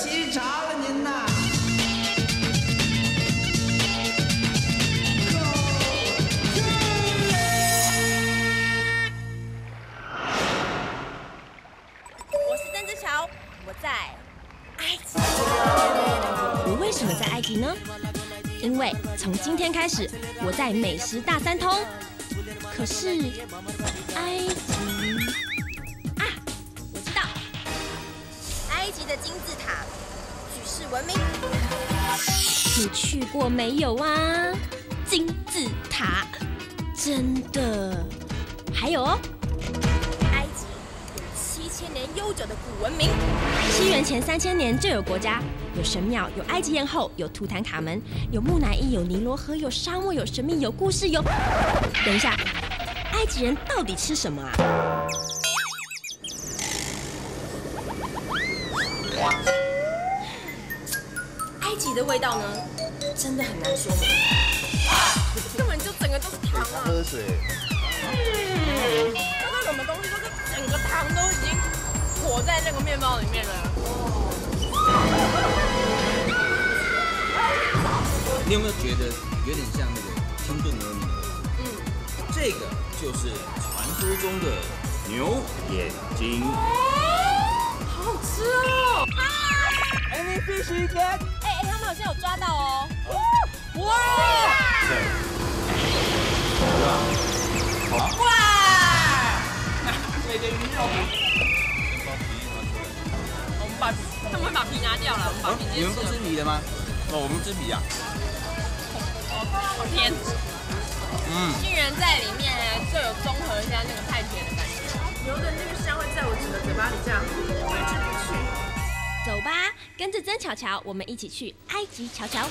沏茶了您呐。 我是曾之乔，我在埃及。我为什么在埃及呢？因为从今天开始，我在美食大三通。可是埃及啊，我知道，埃及的金字塔举世闻名。你去过没有啊？金字塔，真的。还有哦，埃及有7000年悠久的古文明。西元前3000年就有国家，有神庙，有埃及艳后，有图坦卡门，有木乃伊，有尼罗河，有沙漠，有神秘，有故事，有……等一下，埃及人到底吃什么啊？埃及的味道呢，真的很难说明，根本就整个都是糖啊！ 喝水。 刚刚什么东西都是整个糖都已经裹在那个面包里面了。 你有没有觉得有点像那个清炖鹅米？这个就是传说中的牛眼睛。 好好吃哦！ Any fish you get？ 他们好像有抓到哦！哇！哇！ 美的鱼肉。 他们会把皮拿掉了，我们把皮直接吃了。 你们不吃皮的吗？哦，我们吃皮啊。 好甜。竟然在里面就有综合一下那个太甜的感觉。 牛的那个香味在我整个嘴巴里这样挥之不去。 走吧，跟着曾巧巧，我们一起去埃及瞧瞧。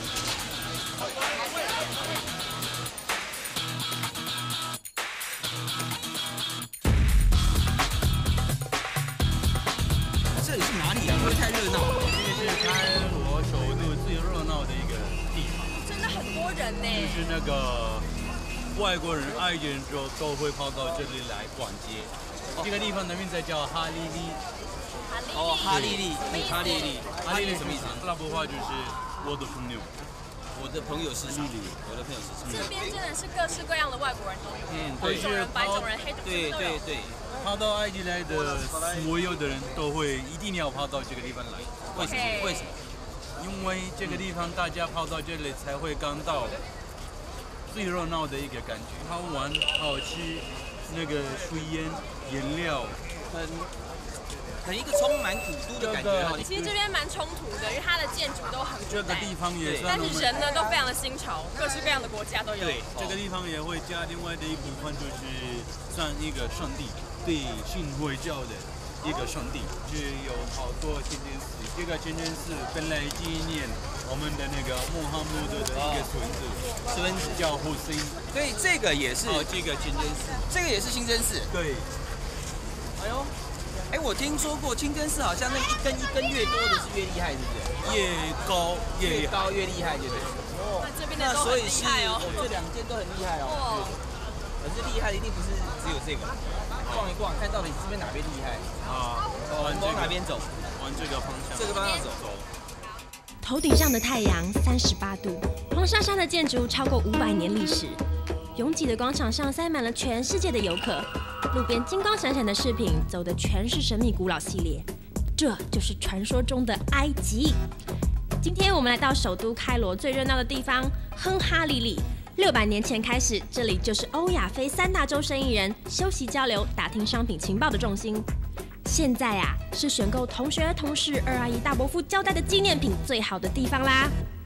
这里是哪里啊？会太热闹了。 这个是开罗首都最热闹的一个地方， 真的很多人呢。 就是那个外国人、埃及人都会跑到这里来逛街。这个地方的名字叫哈利利。 哦，哈利利，哈利利， 哈利利什么意思？阿拉伯话就是我的朋友。 我的朋友是莉莉，我的朋友是莉莉。 这边真的是各式各样的外国人都有，黄对， 种人、白种人、黑种人都有。 对。 跑到埃及来的所有的人都会一定要跑到这个地方来。 为什么？为什么？ 因为这个地方大家跑到这里才会感到最热闹的一个感觉，好玩、好吃，那个水烟、颜料， 很一个充满古都的感觉。 其实这边蛮冲突的，因为它的建筑都很古代， 这个地方也算但是人呢都非常的新潮，各式各样的国家都有。 对，这个地方也会加另外的一部分，就是算一个圣地，对信回教的一个圣地，就有好多清真寺。这个清真寺本来纪念我们的那个穆罕默德的一个孙子叫胡塞因， 所以这个也是这个清真寺， 这个也是清真寺。 对。 哎呦。我听说过清真寺好像那一根一根越多的是越厉害，是不是？ 越高越厉害，对不对？ 哦，那这边的都很厉害哦。 这两件都很厉害哦。可是厉害的一定不是只有这个，逛一逛，看到底这边哪边厉害啊？往哪边走？ 往这个方向。 这个方向走。 头顶上的太阳38度，黄沙沙的建筑超过500年历史，拥挤的广场上塞满了全世界的游客。路边金光闪闪的饰品，走的全是神秘古老系列，这就是传说中的埃及。今天我们来到首都开罗最热闹的地方亨哈利利。600年前开始，这里就是欧亚非3大洲生意人休息交流、打听商品情报的重心。现在啊，是选购同学、同事、二阿姨、大伯父交代的纪念品最好的地方啦。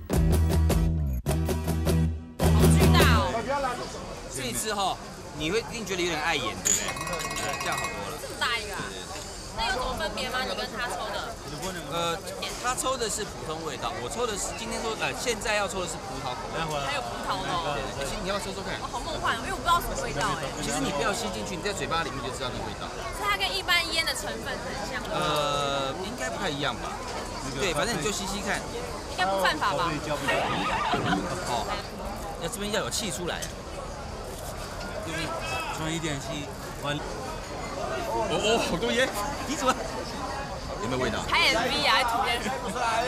好巨大哦！ 这一次哈。你会一定觉得有点碍眼，对不对？这样好多了。 这么大一个啊？那有什么分别吗？你跟他抽的？ 他抽的是普通味道，我抽的是今天说现在要抽的是葡萄口味。 还有葡萄哦。 其实你要抽抽看。 好梦幻，因为我不知道什么味道哎。 其实你不要吸进去，你在嘴巴里面就知道那个味道。 所以它跟一般烟的成分很像。 应该不太一样吧？对，反正你就吸吸看。 应该不犯法吧？ 哦，那这边要有气出来。对不对？ 穿一点气，完。 好多烟，你怎么？有没有味道？ 拍 MV 啊，还涂烟。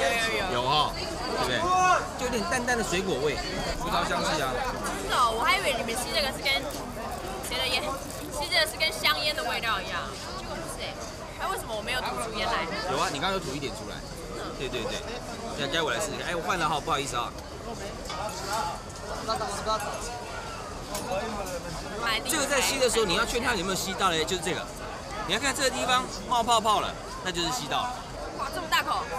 有点淡淡的水果味，葡萄香气啊。 真的哦，我还以为你们吸这个是跟谁的烟，吸这个是跟香烟的味道一样，结果不是哎。哎，为什么我没有吐出烟来？ 有啊，你刚刚有吐一点出来。对对对，该我来试试看。哎，我换了哈，不好意思啊。这个在吸的时候，你要确定它有没有吸到嘞，就是这个。你要看这个地方冒泡泡了，那就是吸到了。 哇，这么大口，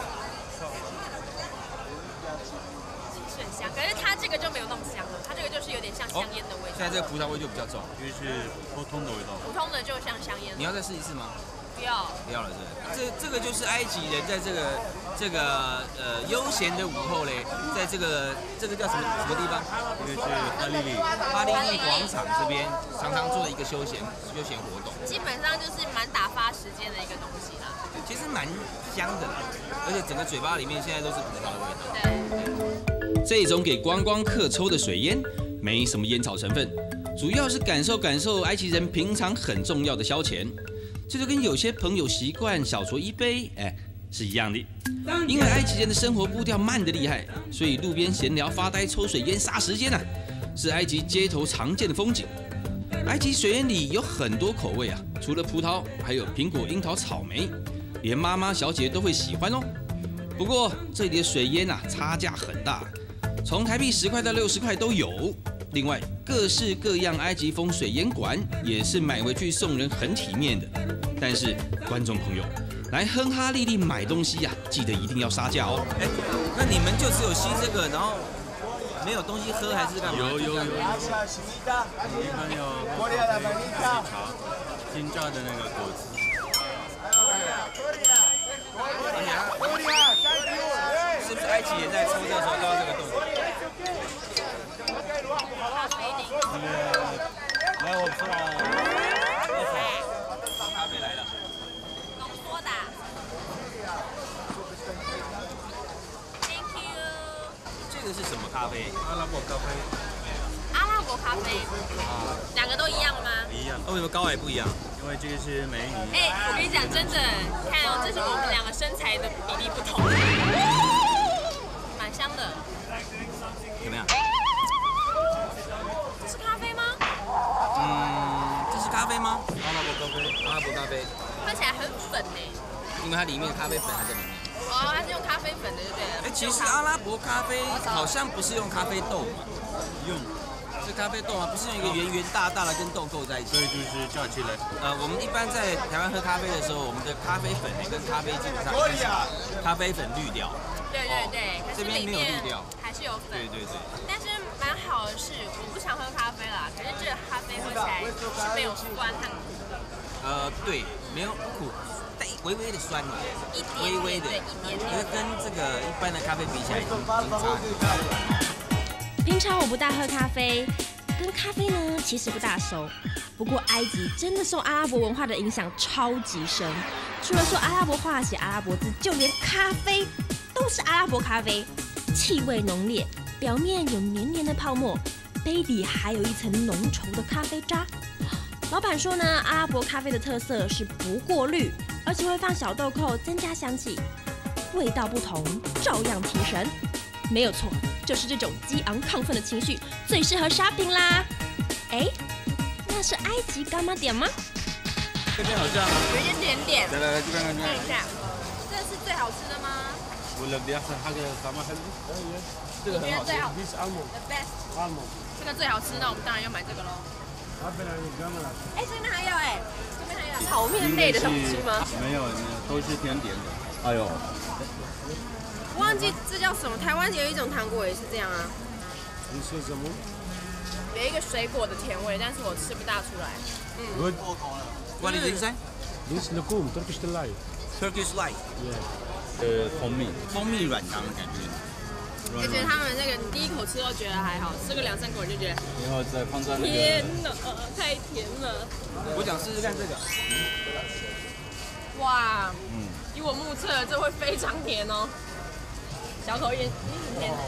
是很香。可是它这个就没有那么香了，它这个就是有点像香烟的味道。 现在这个葡萄味就比较重， 因为是普通的味道。 普通的就像香烟。 你要再试一次吗？ 不要。 不要了，这个就是埃及人在这个悠闲的午后嘞，在这个叫什么地方？ 这个是巴利利广场这边常常做的一个休闲活动。 基本上就是蛮打发时间的一个东西啦。 其实蛮香的啦，而且整个嘴巴里面现在都是葡萄的味道。 对。 这种给观光客抽的水烟，没什么烟草成分，主要是感受埃及人平常很重要的消遣。这就跟有些朋友习惯小酌一杯，是一样的。因为埃及人的生活步调慢得厉害，所以路边闲聊、发呆、抽水烟杀时间啊，是埃及街头常见的风景。埃及水烟里有很多口味啊，除了葡萄，还有苹果、樱桃、草莓，连妈妈小姐都会喜欢哦。不过这里的水烟啊，差价很大，从台币10块到60块都有。另外，各式各样埃及风水烟管也是买回去送人很体面的。但是，观众朋友来亨哈利利买东西呀，记得一定要杀价哦。 那你们就只有吸这个，然后没有东西喝还是干嘛？ 有。一般有茶，新榨的那个果子。 是不是埃及人在抽这个时候都要这个动作？ 来，我出来。 咖啡来了。 浓缩的。Thank you。 这个是什么咖啡？ 阿拉伯咖啡。 阿拉伯咖啡。两个都一样吗？ 一样。 为什么高矮不一样？ 因为这个是美女。 我跟你讲，真的，看哦，这是我们两个身材的比例不同。蛮香的。 怎么样？ 这是咖啡吗？ 这是咖啡吗？ 阿拉伯咖啡。 看起来很粉呢。 因为它里面的咖啡粉还在里面。 哦，它是用咖啡粉的，就对了。 其实阿拉伯咖啡好像不是用咖啡豆嘛，是咖啡豆吗？不是用一个圆圆大大的跟豆构在一起。 所以就是加起来。 我们一般在台湾喝咖啡的时候，我们的咖啡粉跟咖啡基本上应该是把咖啡粉滤掉。 对，可是里面还是有粉。 对。 但是蛮好的是，我不常喝咖啡啦，可是这个咖啡喝起来是没有酸和苦的。 对，没有苦，带微微的酸嘛，微的， 一点。 可是跟这个一般的咖啡比起来，已经差很多。 平常我不大喝咖啡，跟咖啡呢其实不大熟。不过埃及真的受阿拉伯文化的影响超级深，除了说阿拉伯话写阿拉伯字，就连咖啡都是阿拉伯咖啡，气味浓烈，表面有黏黏的泡沫，杯底还有一层浓稠的咖啡渣。老板说呢，阿拉伯咖啡的特色是不过滤，而且会放小豆蔻增加香气，味道不同照样提神。没有错，就是这种激昂亢奋的情绪最适合 shopping 啦。那是埃及干妈点吗？ 这边好像有一点点。 来，这边看一下，这是最好吃的吗？ 这个很好吃。 最好吃 ，the best。这个最好吃，那我们当然要买这个喽。这边还有这边还有炒面类的东西吗？ 没有，都是甜点的。哎呦， 我忘记这叫什么，台湾有一种糖果也是这样啊。有一个水果的甜味，但是我吃不大出来。 What is it? This lagoon, Turkish delight. Turkish light. Yeah. 蜂蜜软糖的感觉。 而且他们那个，你第一口吃都觉得还好，吃个2-3口就觉得， 然后再放在那个。 天哪，太甜了！ 我想试试看这个。 哇，以我目测，这会非常甜哦。小口一点，很甜。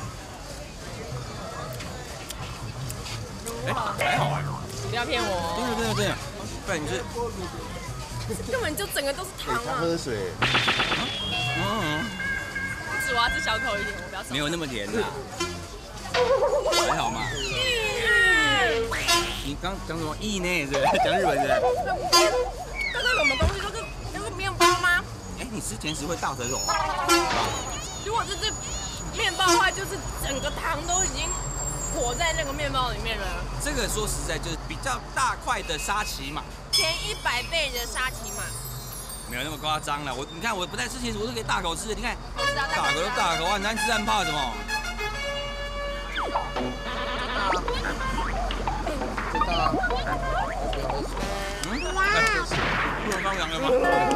还好啊。 你不要骗我。 真的，不然你是。 根本就整个都是糖啊！ 喝水。 不止我要吃小口一点，我不要。 没有那么甜啦，还好嘛。你刚讲什么意呢？是不是讲日文是？ 这个什么东西？这个面包吗？ 哎，你吃甜食会大舌头？ 如果这是面包的话，就是整个糖都已经裹在那个面包里面了。 这个说实在就是比较大块的沙琪玛， 甜100倍的沙琪玛。 没有那么夸张了。你看我不太吃甜食，我都可以大口吃的。你看， 我知道大口就大口啊，难吃但怕什么？不能放羊了吗？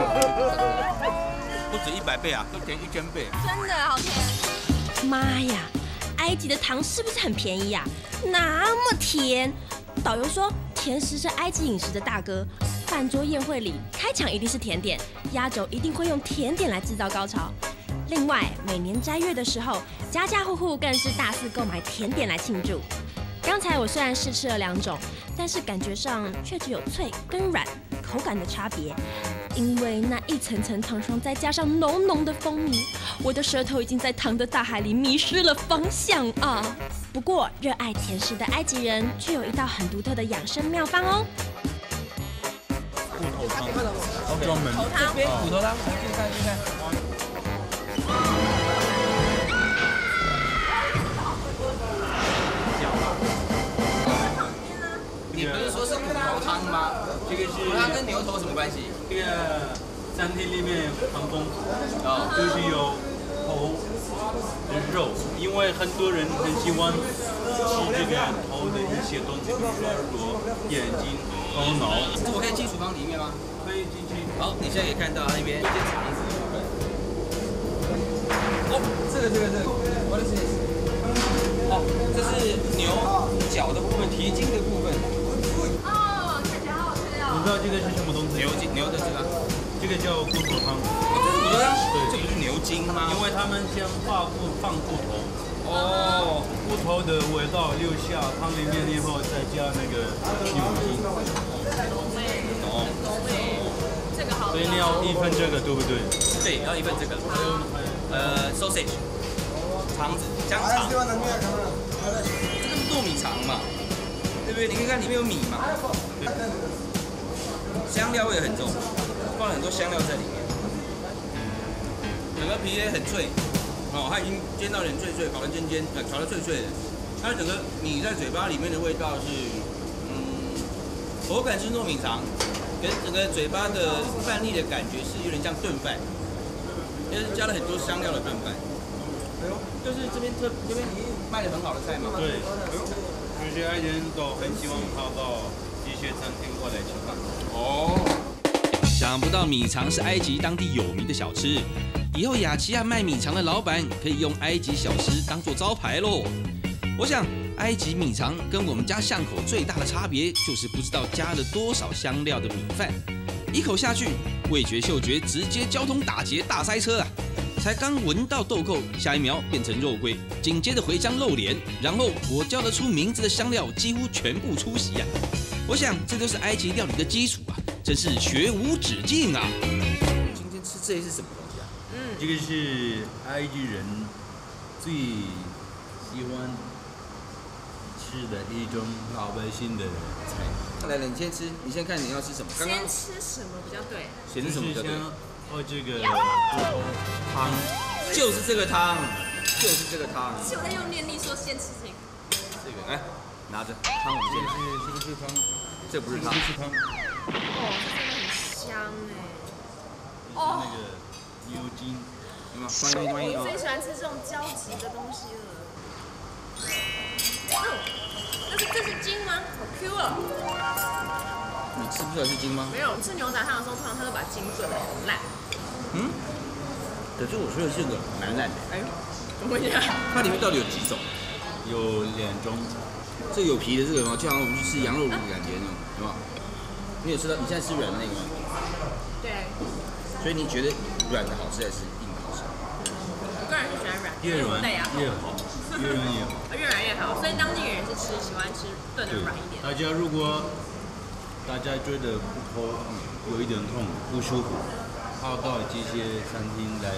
不止100倍啊，都甜1000倍。 真的好甜。 妈呀，埃及的糖是不是很便宜呀？那么甜！导游说，甜食是埃及饮食的大哥。饭桌宴会里，开场一定是甜点，压轴一定会用甜点来制造高潮。另外，每年斋月的时候，家家户户更是大肆购买甜点来庆祝。刚才我虽然试吃了2种，但是感觉上却只有脆跟软口感的差别。因为那一层层糖霜再加上浓浓的蜂蜜，我的舌头已经在糖的大海里迷失了方向啊！不过，热爱甜食的埃及人却有一道很独特的养生妙方哦。 骨头汤，专门。 这边骨头汤，去看去看。你不是说是骨头汤吗？ 这个是骨头汤跟牛头有什么关系？ 这个餐厅里面很丰富，就是有头的肉，因为很多人很喜欢吃这个头的一些东西，比如说耳朵、眼睛、头脑。 这我可以进厨房里面吗？ 可以进去。 好，你现在可以看到那边有一些肠子。哦，这个 ，What is this？ 哦，这是牛脚的部分，蹄筋的部分。 哦，看起来好好吃哦。 你知道这个是什么东西？ 牛的这个， 这个叫骨头汤。 哦，这是骨头汤。 对， 这不是牛筋吗？ 因为他们先放骨头。 哦， 骨头的味道留下汤里面以后，再加那个牛筋。 哦， 这个好。 所以你要1份这个，对不对？ 对，要1份这个。sausage， 肠子，香肠。这个糯米肠嘛，对不对？你可以看里面有米嘛。香料味很重，放了很多香料在里面。整个皮也很脆，哦，它已经煎到有点脆脆，烤得脆脆的。它整个米在嘴巴里面的味道是，口感是糯米肠，跟整个嘴巴的饭粒的感觉是有点像炖饭，就是加了很多香料的炖饭。就是这边卖的很好的菜嘛。 对，这些爱人都很希望跑到这些餐厅过来吃饭。 哦， 想不到米肠是埃及当地有名的小吃，以后雅琪亚卖米肠的老板可以用埃及小吃当做招牌喽。我想，埃及米肠跟我们家巷口最大的差别就是不知道加了多少香料的米饭，一口下去，味觉嗅觉直接交通打结大塞车啊！才刚闻到豆蔻，下一秒变成肉桂，紧接着茴香肉莲，然后我叫得出名字的香料几乎全部出席啊！我想这就是埃及料理的基础啊，真是学无止境啊！ 今天吃这些是什么东西啊？ 这个是埃及人最喜欢吃的一种老百姓的菜。 来了，你先吃，你先看你要吃什么。刚刚先吃什么比较对？ 先吃什么比较对？ 这个骨头汤， 就是这个汤，就是这个汤。 是我在用念力说先吃这个。 这个，来，拿着汤，我们先吃。 这个是汤， 这不是汤， 这是汤。 哦，这真的很香哎。 哦。那个牛筋， 有吗？欢迎我最喜欢吃这种胶质的东西了。这是筋吗？好 Q 哦。 你吃不出来是筋吗？ 没有，吃牛仔汤的时候，通常他都把筋炖得很烂。 可是我说的这个蛮烂的。 哎呦，怎么样？ 它里面到底有几种？ 有2种。 这有皮的这个吗？就好像我们去吃羊肉炉的感觉那种，有没有？你有吃到？你现在吃软的那个吗？ 对。 所以你觉得软的好吃还是硬的好吃？ 我个人是喜欢软， 越软对呀， 越好，越软越好。 越软越好，所以当地人也是喜欢吃炖的软一点。 大家如果大家觉得骨头有一点痛不舒服，跑到这些餐厅来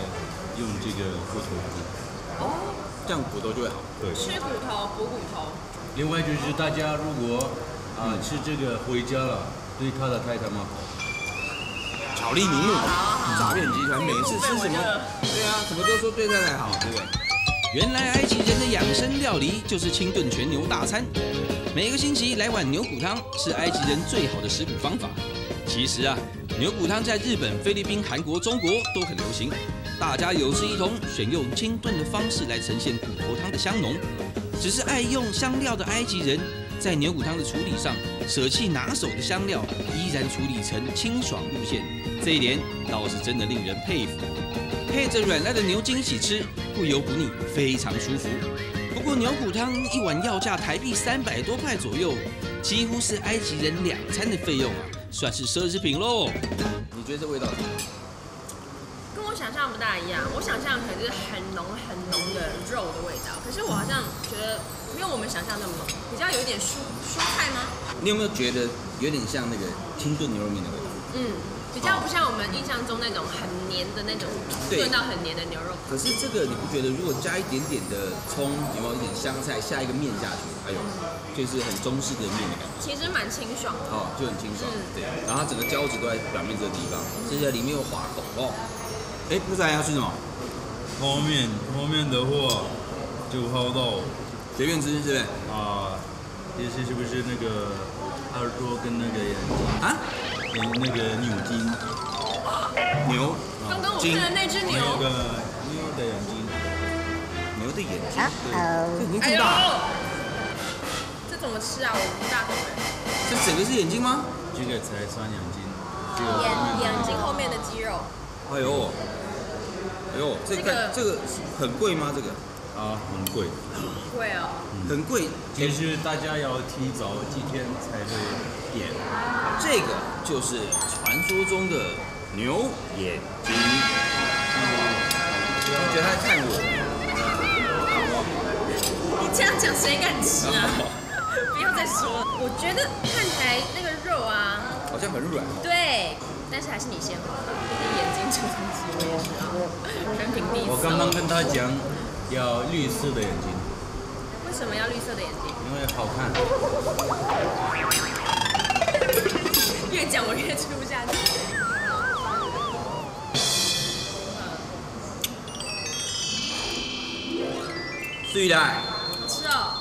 用这个骨头补。 哦， 这样骨头就会好。 对。 吃骨头补骨头。 另外就是大家如果吃这个回家了，对他的太太蛮好。 巧立名目，诈骗集团每次吃什么，对啊，什么都说对太太好，对不对？ 原来埃及人的养生料理就是清炖全牛大餐，每个星期来碗牛骨汤是埃及人最好的食补方法。其实啊，牛骨汤在日本、菲律宾、韩国、中国都很流行，大家有志一同，选用清炖的方式来呈现骨头汤的香浓。只是爱用香料的埃及人，在牛骨汤的处理上舍弃拿手的香料，依然处理成清爽路线，这一点倒是真的令人佩服。配着软烂的牛筋一起吃，不油不腻，非常舒服。不过牛骨汤一碗要价台币300多块左右，几乎是埃及人2餐的费用啊，算是奢侈品喽。 你觉得这味道怎么样？ 跟我想象不大一样，我想象可能就是很浓的肉的味道，可是我好像觉得没有我们想象那么浓，比较有一点蔬菜吗？ 你有没有觉得有点像那个清炖牛肉面的味道？ 比较不像我们印象中那种很黏的那种炖到很黏的牛肉。 可是这个你不觉得，如果加一点点的葱，有没有一点香菜，下一个面下去，哎呦，就是很中式的面的感觉。 其实蛮清爽的。 哦，就很清爽。对，然后它整个胶质都在表面这个地方，接下来里面有滑口哦。哎，不知道要吃什么？ 后面的话就泡到随便吃，是不是？ 这些是不是那个耳朵跟那个眼睛啊？ 那个牛筋， 牛， 刚刚我看的那只牛， 那个牛的眼睛， 牛的眼睛，这眼睛这么大， 这怎么吃啊？我不大懂哎。 这整个是眼睛吗？ 这个才算眼睛， 眼睛后面的肌肉。 哎呦，这个很贵吗？这个？ 很贵。 贵哦。 很贵。 其实大家要提早几天才会点。 这个就是传说中的牛眼睛。我觉得他在看我。 你这样讲谁敢吃啊？不要再说了。我觉得看起来那个肉啊， 好像很软。 对，但是还是你先好了。你眼睛这个东西我也是啊，人品第一。 我刚刚跟他讲要绿色的眼睛。 为什么要绿色的眼睛？ 因为好看。 越讲我越吃不下去。 是的。 好吃哦。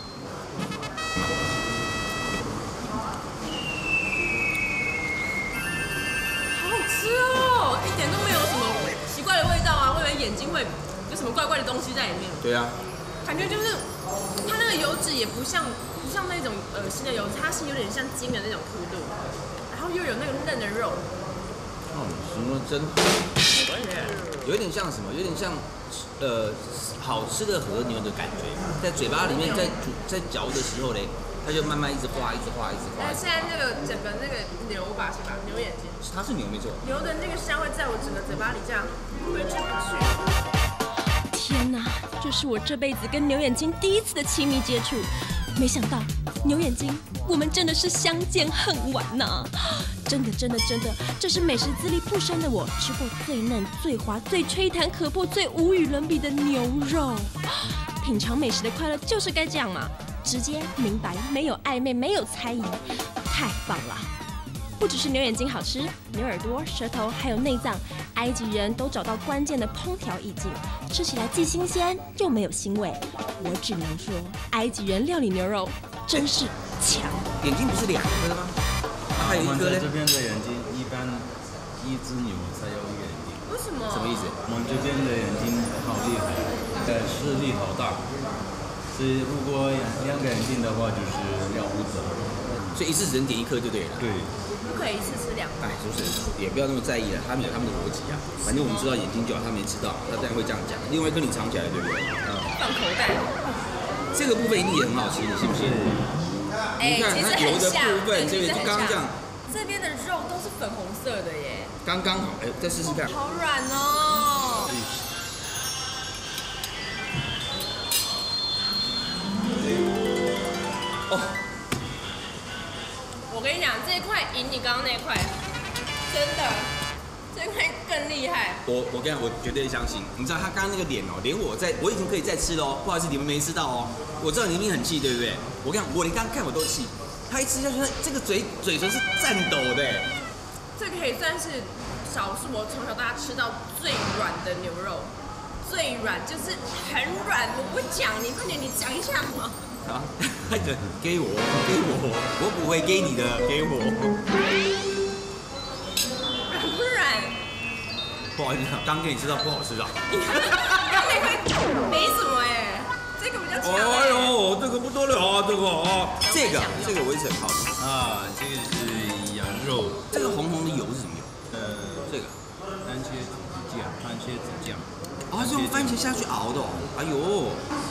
好好吃哦，一点都没有什么奇怪的味道啊！我以为眼睛会有什么怪怪的东西在里面。 对啊。 感觉就是它那个油脂也不像那种恶心的油脂，它是有点像筋的那种凸度，然后又有那个嫩的肉。 形容真好。有点像什么？有点像好吃的和牛的感觉，在嘴巴里面在嚼的时候嘞，它就慢慢一直化。 但现在那个整个那个牛吧是吧？牛眼睛。 它是牛没错。 牛的那个香味在我整个嘴巴里这样挥之不去。 天哪，这是我这辈子跟牛眼睛第一次的亲密接触，没想到牛眼睛，我们真的是相见恨晚呐！真的，这是美食资历不深的我吃过最嫩、最滑、最吹弹可破、最无与伦比的牛肉。品尝美食的快乐就是该这样嘛，直接明白，没有暧昧，没有猜疑，太棒了！不只是牛眼睛好吃，牛耳朵、舌头还有内脏，埃及人都找到关键的烹调意境，吃起来既新鲜又没有腥味。我只能说，埃及人料理牛肉真是强。 眼睛不是2颗吗？还有一颗嘞。 这边的眼睛一般一只牛才有一个眼睛。 为什么？ 什么意思？ 我们这边的眼睛好厉害，视力好大，所以如果2个眼睛的话就是了不得。 所以一次只能点1颗就对了。 对。 不可以一次吃2个。 就是也不要那么在意了，他们有他们的逻辑啊。反正我们知道眼睛就好，他没吃到，他当然会这样讲。另外一颗你藏起来，对不对？ 放口袋。 这个部分一定也很好吃，你信不信？你看它油的部分，这边就刚刚这样。 这边的肉都是粉红色的耶。 刚刚好，再试试看。 好软哦。我跟你讲，这一块赢你刚刚那一块，真的，这一块更更厉害。 我跟你讲，我绝对相信。你知道他刚刚那个脸哦，连我已经可以再吃了哦。不好意思，你们没吃到哦。我知道你一定很气，对不对？我跟你讲，我连刚刚看我都气。他一吃下去，这个嘴唇是颤抖的。 这可以算是少数我从小到大吃到最软的牛肉，最软就是很软。我不讲，你快点，你讲一下嘛。 啊，给我，我不会给你的，给我。 软不软？ 不好意思，刚给你吃到不好吃啊。 刚那块没什么哎，这个比较强。 哎呦，这个不得了啊，这个啊，这个我一直很好奇啊，这个是羊肉， 这个红红的油是什么油？这个番茄子酱。 啊，是用番茄下去熬的哦。哎呦。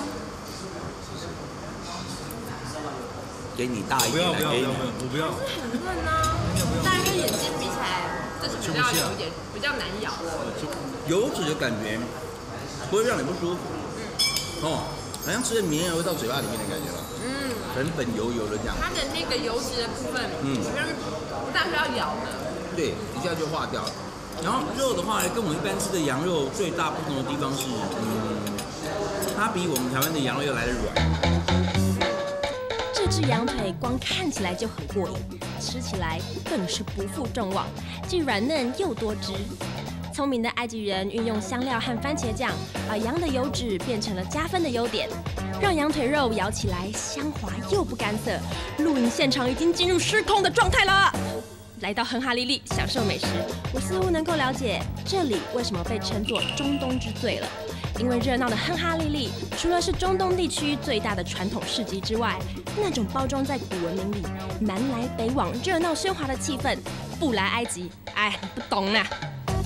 给你大一点，给你。 我不要。 很嫩啊，但跟眼睛比起来，这是比较有一点比较难咬。 油脂的感觉不会让你不舒服。哦，好像吃的绵油到嘴巴里面的感觉吧。粉粉油油的这样。 它的那个油脂的部分，好像不但是要咬的。对， 一下就化掉了。然后肉的话，跟我们一般吃的羊肉最大不同的地方是，它比我们台湾的羊肉要来的软。 这只羊腿光看起来就很过瘾，吃起来更是不负众望，既软嫩又多汁。聪明的埃及人运用香料和番茄酱，把羊的油脂变成了加分的优点，让羊腿肉咬起来香滑又不干涩。录影现场已经进入失控的状态了。来到亨哈利利享受美食，我似乎能够了解这里为什么被称作中东之最了。因为热闹的亨哈利利，除了是中东地区最大的传统市集之外，那种包装在古文明里南来北往、热闹喧哗的气氛，不来埃及，哎，不懂啦。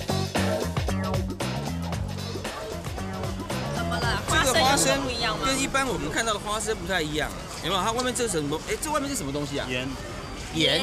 怎么了？ 这个花生不一样吗？ 跟一般我们看到的花生不太一样，有没有？它外面这是什么？哎，这外面是什么东西啊？盐。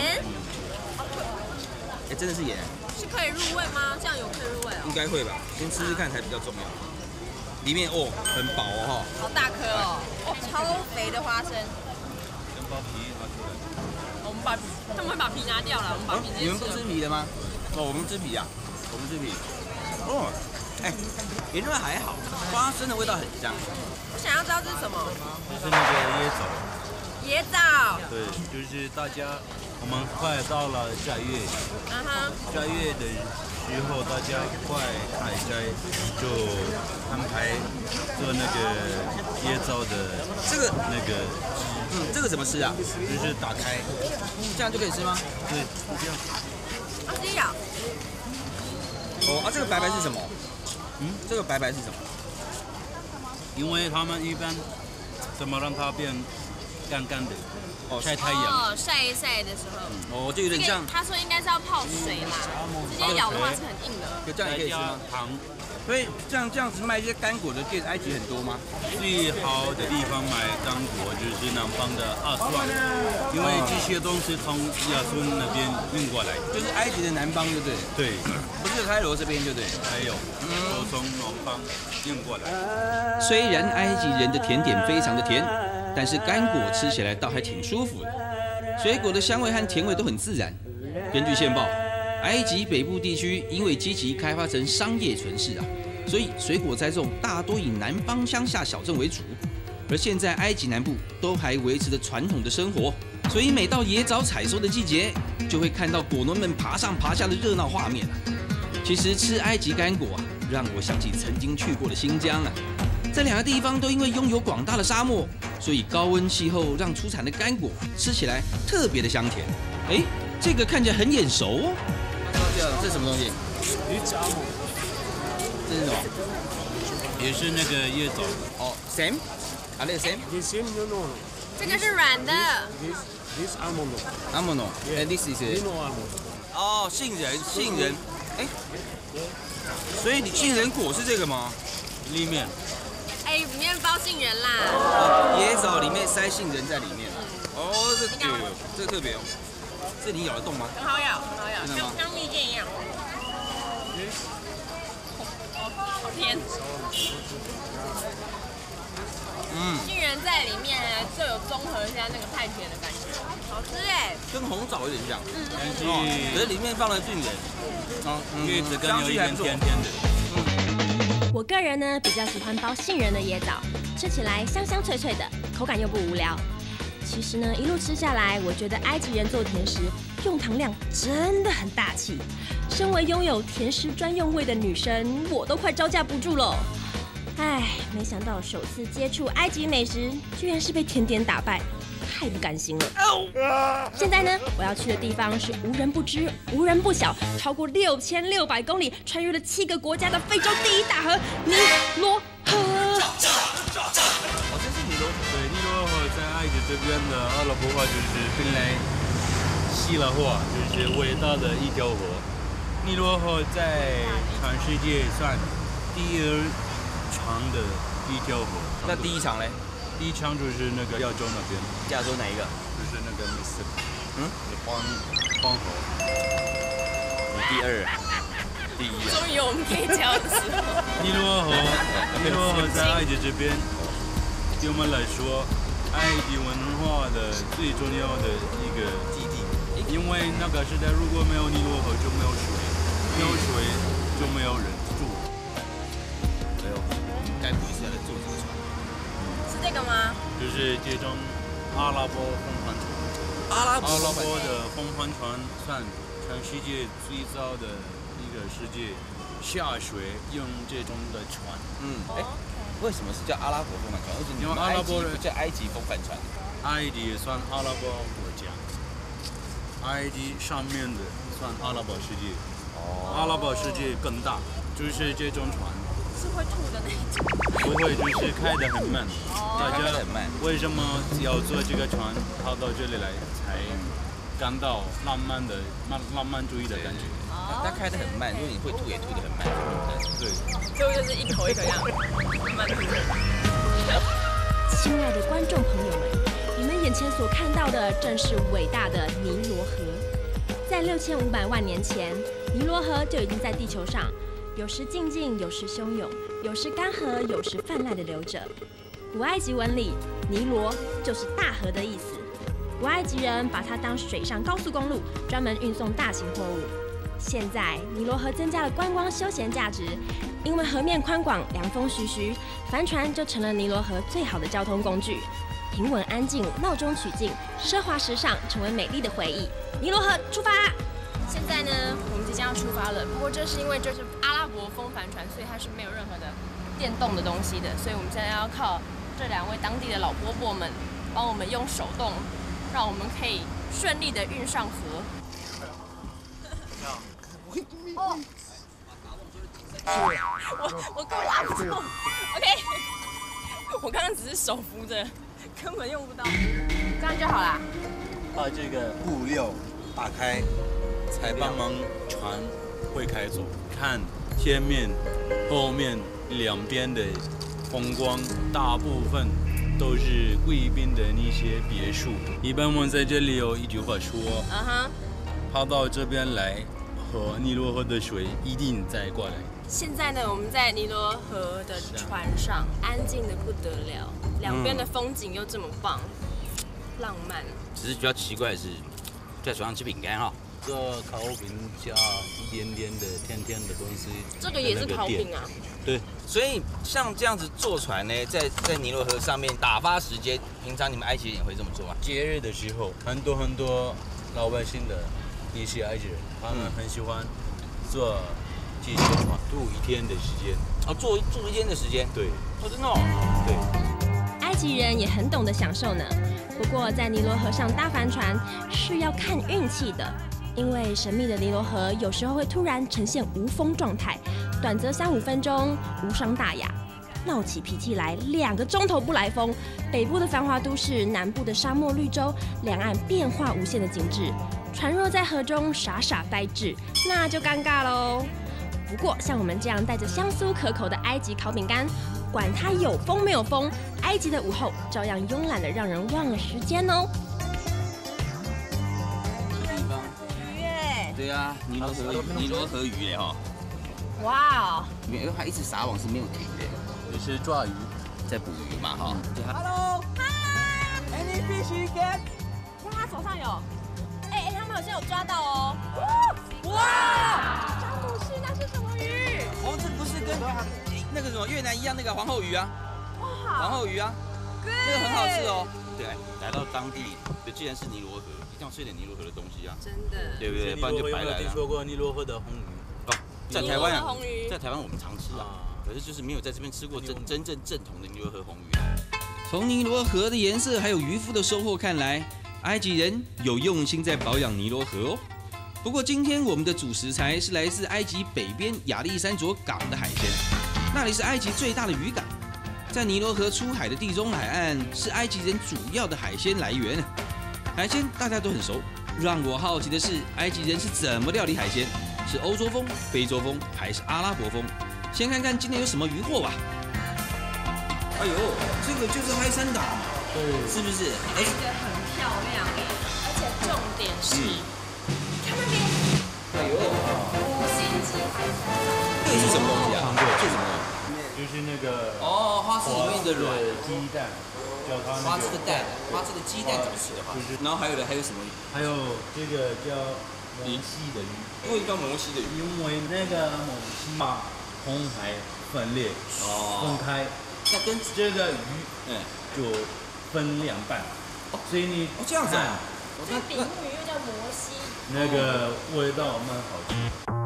哎，真的是盐。 是可以入味吗？酱油可以入味哦。 应该会吧，先吃吃看才比较重要。里面哦很薄哦， 好大颗哦，超肥的花生。 先把皮拿出来。 我们他们会把皮拿掉了，我们把皮直接吃了。 你们不吃皮的吗？哦，我们吃皮啊，我们吃皮。哦，哎，盐味还好，花生的味道很香。 我想要知道这是什么？ 就是那个椰枣。 椰枣。 对，就是大家，我们快到了下月，下月的时候大家快开斋，就安排做那个椰枣的那个， 这个怎么吃啊？ 就是打开， 这样就可以吃吗？ 对，这样。 直接咬。 哦啊，这个白白是什么？这个白白是什么？ 因为他们一般怎么让它变干干的？晒太阳。 哦，晒一晒的时候。 哦，就有点像。 他说应该是要泡水啦，直接咬的话是很硬的。 这样也可以吃吗？ 糖。 所以这样子卖一些干果的店，埃及很多吗？ 最好的地方买干果就是南方的阿斯万，因为这些东西从亚sun那边运过来， 就是埃及的南方，对不对？ 对， 不是开罗这边，对不对？ 还有，都从南方运过来。 虽然埃及人的甜点非常的甜，但是干果吃起来倒还挺舒服的，水果的香味和甜味都很自然。根据线报，埃及北部地区因为积极开发成商业城市啊，所以水果栽种大多以南方乡下小镇为主。而现在埃及南部都还维持着传统的生活，所以每到椰枣采收的季节，就会看到果农们爬上爬下的热闹画面啊。其实吃埃及干果啊，让我想起曾经去过的新疆啊。这两个地方都因为拥有广大的沙漠，所以高温气候让出产的干果吃起来特别的香甜。哎，这个看起来很眼熟哦。 这是什么东西？这是什么？ 也是那个椰枣。 哦 ，same， 啊，那个 same。 这个是软的。 This almond. Almond，and this is. No almond. 哦，杏仁，哎，所以你杏仁果是这个吗？ 里面。 哎，里面包杏仁啦。 哦，椰枣里面塞杏仁在里面。哦，这个特别哦。这你咬得动吗？ 很好咬，很好咬， 真的吗？ 像蜜饯一样。好甜。杏仁在里面就有综合一下那个太甜的感觉，好好吃哎， 跟红枣有点像， 但是可是里面放了杏仁， 叶子更有一点甜甜的。 我个人呢比较喜欢包杏仁的椰枣，吃起来香香脆脆的，口感又不无聊。其实呢，一路吃下来，我觉得埃及人做甜食用糖量真的很大气。身为拥有甜食专用胃的女生，我都快招架不住了。唉，没想到首次接触埃及美食，居然是被甜点打败，太不甘心了。现在呢，我要去的地方是无人不知、无人不晓，超过6600公里，穿越了7个国家的非洲第一大河——尼罗河。 这是尼罗河。 对，尼罗河在埃及这边的阿拉伯话就是本来希腊话，就是伟大的一条河。尼罗河在全世界算第2长的一条河。 那第一场嘞？ 第一场就是那个亚洲那边， 亚洲哪一个？ 就是那个密斯，黄河。 你第2，第1啊。 终于我们可以这样子。 尼罗河在埃及这边，对我们来说，埃及文化的最重要的一个基地。因为那个时代如果没有尼罗河就没有水，没有水就没有人住。 哎呦，我们该不会是要来坐这个船？ 是这个吗？ 就是这种阿拉伯风帆船。 阿拉伯的风帆船算全世界最早的一个世界下水用这种的船。 为什么是叫阿拉伯风帆船？而且你们埃及不叫埃及风帆船？ 埃及也算阿拉伯国家，埃及上面的算阿拉伯世界。阿拉伯世界更大，就是这种船。 是会吐的那种。 不会，就是开得很慢。大家很慢。 为什么要坐这个船跑到这里来，才感到浪漫主义的感觉？ 它开得很慢，如果你会吐也吐得很慢。 对。 最后就是一口一口这样慢吐。 亲爱的观众朋友们，你们眼前所看到的正是伟大的尼罗河。在6500万年前，尼罗河就已经在地球上，有时静静，有时汹涌，有时干涸，有时泛滥的流着。古埃及文里，尼罗就是大河的意思。古埃及人把它当水上高速公路，专门运送大型货物。现在，尼罗河增加了观光休闲价值，因为河面宽广，凉风徐徐，帆船就成了尼罗河最好的交通工具。平稳安静，闹中取静，奢华时尚，成为美丽的回忆。尼罗河出发！ 现在呢，我们即将要出发了。不过这是因为这是阿拉伯风帆船，所以它是没有任何的电动的东西的，所以我们现在要靠这2位当地的老伯伯们帮我们用手动，让我们可以顺利的运上河。哦，我根本拉不住。OK， 我刚刚只是手扶着，根本用不到，这样就好啦。 把这个布料打开，才帮忙船会开走。看前面、后面2边的风光，大部分都是贵宾的那些别墅。一般我们在这里有一句话说，跑到这边来，喝尼罗河的水一定再过来。 现在呢，我们在尼罗河的船上，安静的不得了，2边的风景又这么棒，浪漫。 只是比较奇怪的是，在船上吃饼干哈。 这烤饼加一点点的甜甜的东西。 这个也是烤饼啊。 对。 所以像这样子坐船呢，在尼罗河上面打发时间，平常你们埃及人也会这么做吗？ 节日的时候，很多老百姓的一些埃及人，他们很喜欢坐这些船，住1天的时间。 住1天的时间？ 对。 真的哦。 对。 埃及人也很懂得享受呢。不过在尼罗河上搭帆船是要看运气的，因为神秘的尼罗河有时候会突然呈现无风状态，短则3-5分钟无伤大雅，闹起脾气来2个钟头不来风，北部的繁华都市，南部的沙漠绿洲，两岸变化无限的景致，船若在河中傻傻呆滞，那就尴尬喽。不过像我们这样带着香酥可口的埃及烤饼干，管它有风没有风，埃及的午后照样慵懒的让人忘了时间哦。 鱼耶！ 对啊，尼罗河鱼耶哈。 哇哦！ 因为它一直撒网是没有停的， 就是抓鱼， 在捕鱼嘛哈。 Hello. Hi. Any fish you get? 他手上有，他们好像有抓到哦。哇！张鲁士，那是什么鱼？ 哦，这不是跟那个什么越南一样那个皇后鱼啊？皇后鱼啊，那个很好吃哦。对，来到当地，既然是尼罗河，一定要吃一点尼罗河的东西啊。 真的。 对不对？不然就白来了。 听说过尼罗河的红鱼？ 哦，在台湾啊，在台湾我们常吃啊，可是就是没有在这边吃过真正正统的尼罗河红鱼。 从尼罗河的颜色还有渔夫的收获看来，埃及人有用心在保养尼罗河哦。不过今天我们的主食材是来自埃及北边亚历山卓港的海鲜，那里是埃及最大的渔港。在尼罗河出海的地中海岸是埃及人主要的海鲜来源。海鲜大家都很熟，让我好奇的是埃及人是怎么料理海鲜？是欧洲风、非洲风还是阿拉伯风？先看看今天有什么渔获吧。 哎呦，这个就是嗨山岛嘛，是不是？ 这个很漂亮而且重点是，看那边， 哎呦 5星级海山岛。 这是什么东西啊？这是什么？ 就是那个花枝里面的卵鸡蛋，叫它花枝的蛋，花枝的鸡蛋怎么吃的话？然后还有什么鱼？ 还有这个叫摩西的鱼， 为什么叫摩西的鱼？ 因为那个摩西把红海分裂分开， 那跟这个鱼就分2半，所以你这样子啊？ 所以比目鱼又叫摩西， 那个味道蛮好吃。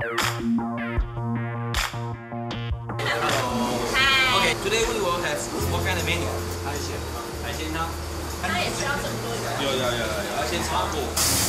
Okay, today we will have what kind of menu? 海鲜汤。 它也是要整多一个。 有，要先炒过。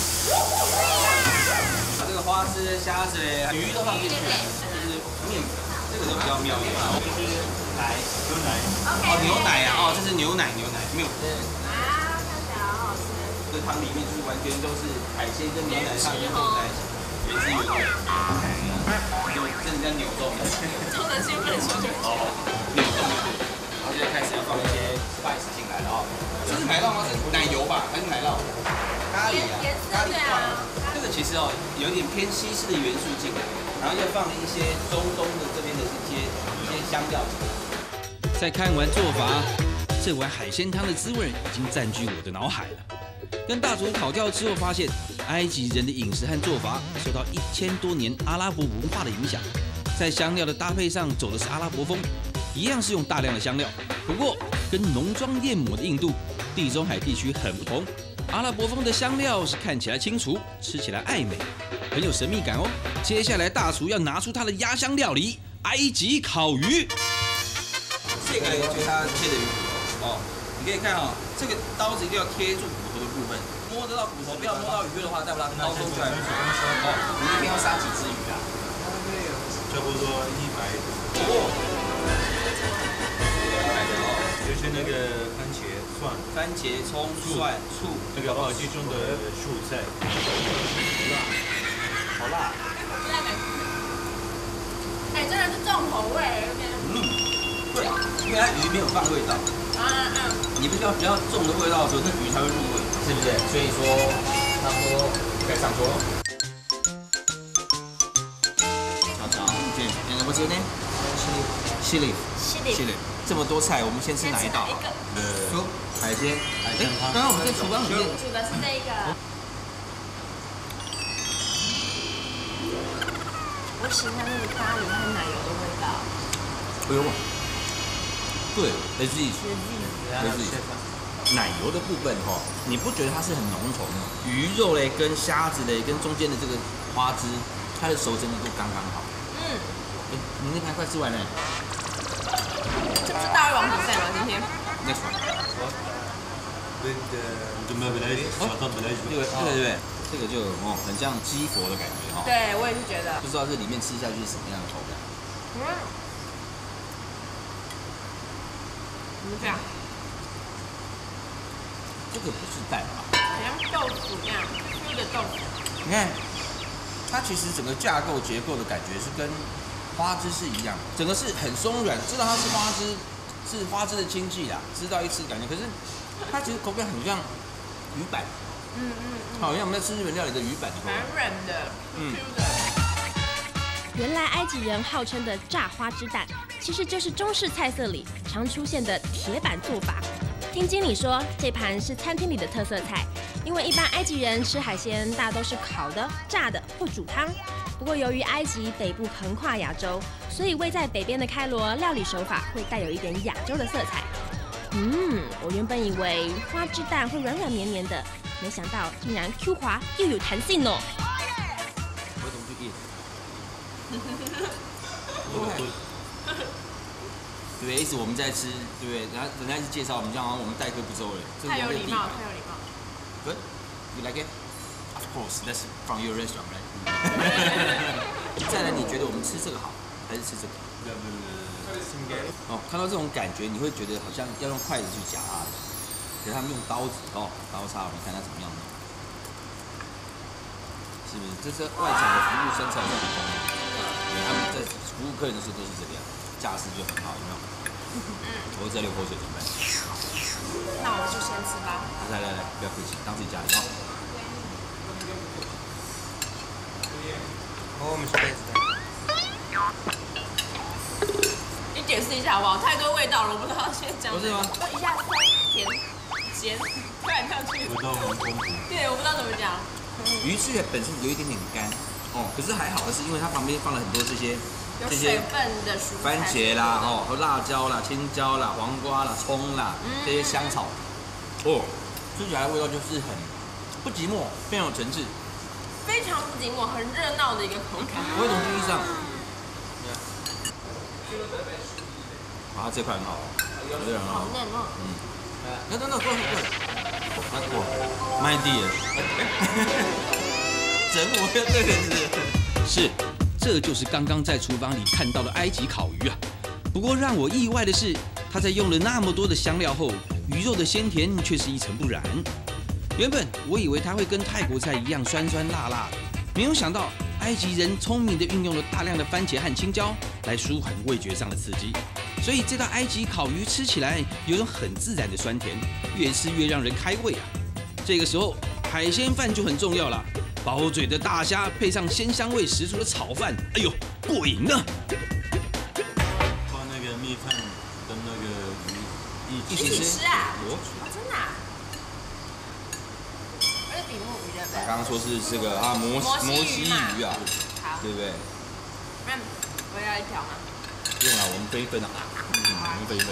把这个花枝、虾子、鱼都放进去，就是面粉，这个就比较妙一点。就是牛奶啊，这是牛奶没有。 啊，看起来好好吃。 这汤里面就是完全都是海鲜跟牛奶汤混在一起，原汁原味。就真的叫扭动。 超难兴奋说就扭动就对。然后就开始要放一些 spice 进来了哦。这是奶酪吗？是奶油吧？还是奶酪？咖喱啊，咖喱酱。这个其实有点偏西式的元素进来，然后又放了一些中东的这边的一些香料。 在看完做法，这碗海鲜汤的滋味已经占据我的脑海了。跟大厨考教之后，发现埃及人的饮食和做法受到1000多年阿拉伯文化的影响，在香料的搭配上走的是阿拉伯风，一样是用大量的香料，不过跟浓妆艳抹的印度、地中海地区很不同。阿拉伯风的香料是看起来清楚，吃起来爱美，很有神秘感哦。接下来大厨要拿出他的压箱料理——埃及烤鱼。 这个就是他切的鱼骨哦，你可以看这个刀子一定要贴住骨头的部分，摸得到骨头，不要摸到鱼的话，代表它刀锋就来。你一天要杀几只鱼啊？ 差不多100。就是那个番茄、 葱、蒜、醋， 这个其中的蔬菜。 好辣！ 真的是重口味。 对，因为它鱼没有放味道。你必须要比较重的味道的时候，那鱼才会入味，是不是？所以说，差不多该上桌了。好，我今天西里，这么多菜，我们先吃哪一道？海鲜汤。刚刚我们在厨房里面煮的是这一个。我喜欢那个咖喱和奶油的味道。 哎呦，对，来自于奶油的部分你不觉得它是很浓稠吗？鱼肉嘞跟虾子嘞跟中间的这个花枝，它的熟程度都刚刚好。你那盘快吃完了。 这不是大胃王比赛吗？今天 ？Next one。 对， 这个就很像鸡佛的感觉对，我也是觉得。 不知道这里面吃下去是什么样的口感。 怎么讲？ 这个不是蛋吧？ 好像豆腐一样，粗的豆腐。 你看，它其实整个架构结构的感觉是跟花枝是一样，整个是很松软，知道它是花枝，是花枝的亲戚啦，知道一吃感觉，可是它其实口感很像鱼板。好像我们在吃日本料理的鱼板的口感。 软的，Q 的。 原来埃及人号称的炸花枝蛋，其实就是中式菜色里常出现的铁板做法。听经理说，这盘是餐厅里的特色菜， 因为一般埃及人吃海鲜大都是烤的、炸的或煮汤。不过由于埃及北部横跨亚洲，所以位在北边的开罗料理手法会带有一点亚洲的色彩。我原本以为花枝蛋会软软绵绵的，没想到竟然 Q 滑又有弹性哦。 我怎么去对不对？一直我们在吃，对不对？然后人家一直介绍我们，这样好像我们待客不周了。 太有礼貌，太有礼貌。 Good, you like it? Of course, that's from your restaurant, right? 再来，你觉得我们吃这个好，还是吃这个？哦，看到这种感觉，你会觉得好像要用筷子去夹它的，可是他们用刀子刀叉，你看它怎么样弄？是不是？这是外场的服务生产上的功能。对，他们在服务客人的时候都是这个样，架势就很好，有没有？我会再流口水怎么办？ 那我们就先吃吧。 来，不要客气，当自己家里哦。 我们是杯子的。 你解释一下好不好？太多味道了，我不知道先讲。 不是吗？ 一下酸甜咸，跳来跳去。 味道很丰富。 对，我不知道怎么讲。 鱼吃起来本身有一点点干哦，可是还好的是，因为它旁边放了很多这些水分的蔬菜， 番茄啦，和辣椒啦、青椒啦、黄瓜啦、葱啦，这些香草，吃起来的味道就是很不寂寞，非常有层次， 非常不寂寞，很热闹的一个口感。 不会从地上。啊，这块很好，这个很好。 好嫩哦。 等，过来。麦地了，整我要对了是，这就是刚刚在厨房里看到的埃及烤鱼啊。不过让我意外的是，它在用了那么多的香料后，鱼肉的鲜甜却是一尘不染。原本我以为它会跟泰国菜一样酸酸辣辣的，没有想到埃及人聪明地运用了大量的番茄和青椒来舒缓味觉上的刺激，所以这道埃及烤鱼吃起来有种很自然的酸甜，越吃越让人开胃啊。这个时候海鲜饭就很重要了，薄嘴的大虾配上鲜香味十足的炒饭，哎呦，过瘾呢！ 把那个米饭跟那个鱼一起吃啊？ 哦， 真的啊？而且比目鱼的呗。 刚刚说是这个摩西鱼啊， 好， 对不对？ 那我要一条吗？ 不用了，我们分一分啊，我们分一分。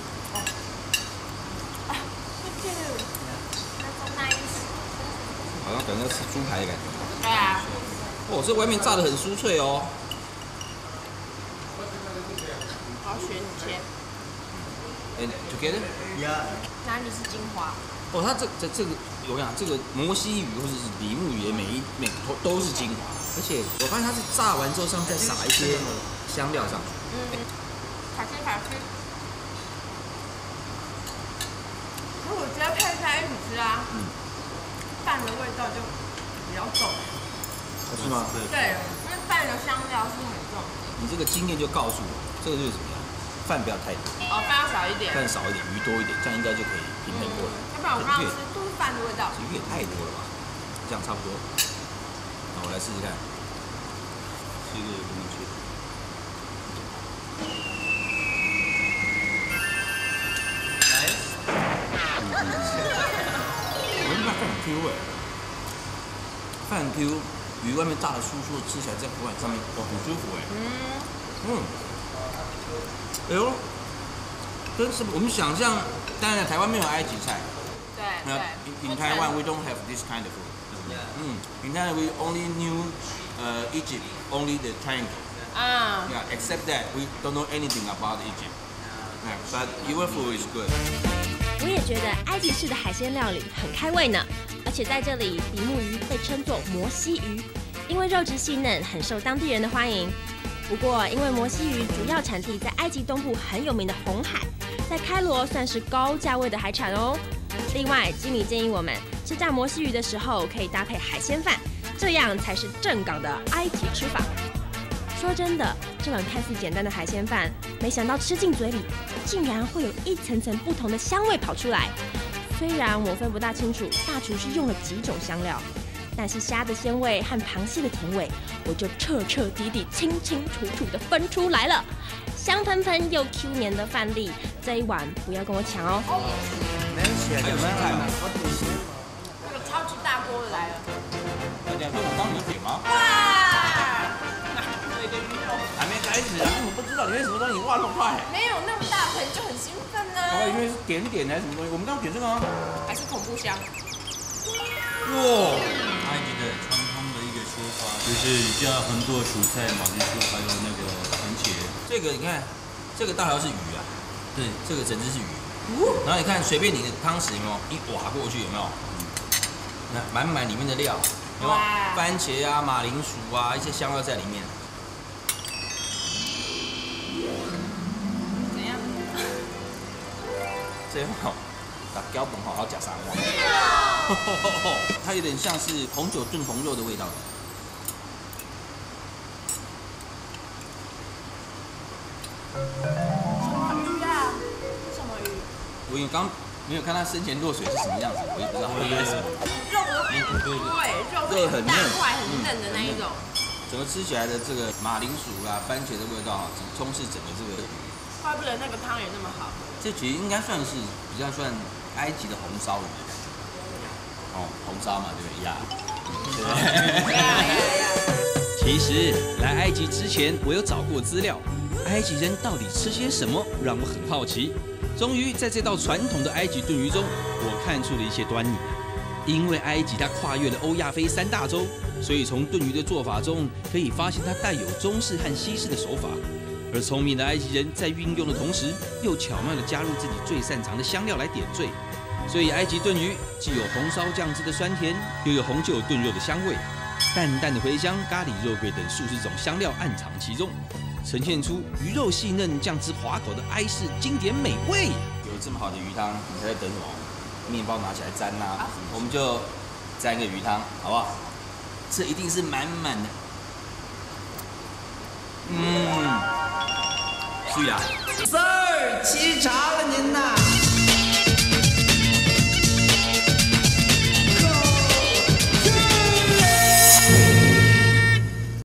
好像感觉吃猪排的感觉。 对啊。 哦，这外面炸得很酥脆哦。 我要学你切。 together？ 哪里是精华？ 哦，它这个我讲这个摩西鱼或者是比目鱼，每头都是精华，而且我发现它是炸完之后上面再撒一些香料上去。 卡西。可是我觉得配在一起吃啊，饭的味道就比较重。 是吗？ 对，因为饭的香料是很重。 你这个经验就告诉我，这个就是怎么样，饭不要太多， 饭要少一点， 饭少一点，鱼多一点，这样应该就可以平衡过来。 要不然我刚刚吃都是饭的味道。 鱼也太多了吧？这样差不多。那我来试试看。 这个怎么切？ 我们饭很 Q 哎，饭很 Q， 鱼外面炸的酥酥的，吃起来在锅碗上面，哇，很舒服哎。哎呦，跟什么我们想象，当然台湾没有埃及菜。 对。 In Taiwan we don't have this kind of food. In Taiwan we only knew Egypt, only the triangle. Yeah, except that we don't know anything about Egypt. Yeah, but your food is good. 我也觉得埃及式的海鲜料理很开胃呢，而且在这里，比目鱼被称作摩西鱼，因为肉质细嫩，很受当地人的欢迎。不过，因为摩西鱼主要产地在埃及东部很有名的红海，在开罗算是高价位的海产哦。另外，经理建议我们吃炸摩西鱼的时候可以搭配海鲜饭，这样才是正港的埃及吃法。说真的，这碗看似简单的海鲜饭，没想到吃进嘴里，竟然会有一层层不同的香味跑出来。虽然我分不大清楚大厨是用了几种香料，但是虾的鲜味和螃蟹的甜味，我就彻彻底底、清清楚楚地分出来了。香喷喷又 Q 黏的饭粒，这一碗不要跟我抢哦。 还有生菜吗？ 这个超锅的来了。 大家说我帮你们点吗？ 哇！对个鱼肉。 还没开始啊，我不知道里面什么东西，你挖那么快。 没有那么大盆就很兴奋呢。 搞不好因为是点点还是什么东西，我们刚刚点这个吗？ 还是恐怖香。 哇！ 埃及的传统的一个说法就是加很多蔬菜、马铃薯还有那个番茄。 这个你看，这个大条是鱼啊， 对， 这个整只是鱼。然后你看随便你的汤匙有没有一挖过去有没有？那满满里面的料，有没有？番茄啊、马铃薯啊，一些香料在里面。 怎样？ 这好，打标本好好加三碗。它有点像是红酒炖红肉的味道。 什么鱼啊？什么鱼？ 我因为刚没有看它生前落水是什么样子，我也不知道会不会是。 肉不是对，肉很大块、很嫩的那一种。 整个吃起来的这个马铃薯啊、番茄的味道哈，充斥整个这个。 怪不得那个汤也那么好。 这其实应该算是比较算埃及的红烧鱼的感觉。哦，红烧嘛，对不对呀？ 其实来埃及之前，我有找过资料，埃及人到底吃些什么，让我很好奇。终于在这道传统的埃及炖鱼中，我看出了一些端倪。因为埃及它跨越了欧亚非3大洲，所以从炖鱼的做法中可以发现它带有中式和西式的手法。而聪明的埃及人在运用的同时，又巧妙地加入自己最擅长的香料来点缀，所以埃及炖鱼既有红烧酱汁的酸甜，又有红酒炖肉的香味，淡淡的茴香、咖喱、肉桂等数十种香料暗藏其中，呈现出鱼肉细嫩、酱汁滑口的埃式经典美味。 有这么好的鱼汤，你在等什么？面包拿起来沾呐、我们就沾个鱼汤，好不好？这一定是满满的。是呀。 3、2、7场。